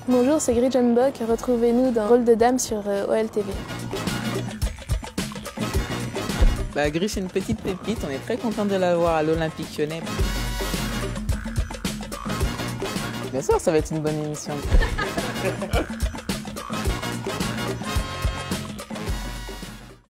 Bonjour, c'est Gris John Bock. Retrouvez-nous dans Rôle de Dame sur OLTV. Gris, c'est une petite pépite. On est très content de l'avoir à l'Olympique Lyonnais. Bien sûr, ça va être une bonne émission.